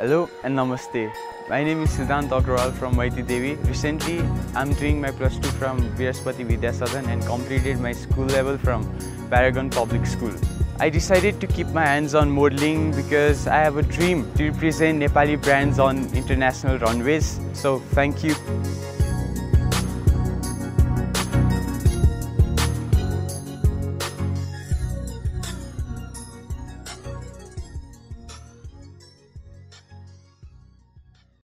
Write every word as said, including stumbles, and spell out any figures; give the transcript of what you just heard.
Hello and Namaste. My name is Siddhant Agrawal from Maiti Devi. Recently, I'm doing my plus two from Viraspati Vidya Sadan and completed my school level from Paragon Public School. I decided to keep my hands on modeling because I have a dream to represent Nepali brands on international runways. So thank you.